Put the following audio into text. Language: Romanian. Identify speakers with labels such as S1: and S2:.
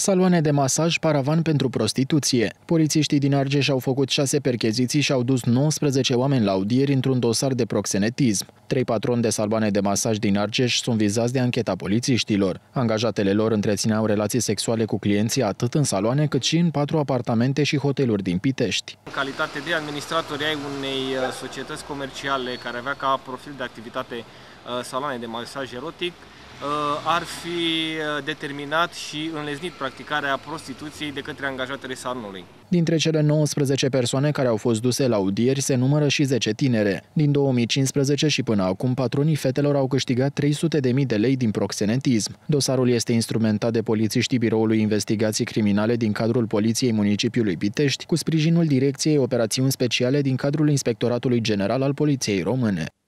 S1: Saloane de masaj, paravan pentru prostituție. Polițiștii din Argeș au făcut 6 percheziții și au dus 19 oameni la audieri într-un dosar de proxenetism. 3 patroni de saloane de masaj din Argeș sunt vizați de ancheta polițiștilor. Angajatele lor întrețineau relații sexuale cu clienții atât în saloane cât și în 4 apartamente și hoteluri din Pitești.
S2: În calitate de administratori ai unei societăți comerciale care avea ca profil de activitate saloane de masaj erotic, ar fi determinat și înleznit practicarea prostituției de către angajatele salonului.
S1: Dintre cele 19 persoane care au fost duse la audieri se numără și 10 tinere. Din 2015 și până acum, patronii fetelor au câștigat 300.000 de lei din proxenetism. Dosarul este instrumentat de polițiștii Biroului Investigații Criminale din cadrul Poliției Municipiului Pitești, cu sprijinul Direcției Operațiuni Speciale din cadrul Inspectoratului General al Poliției Române.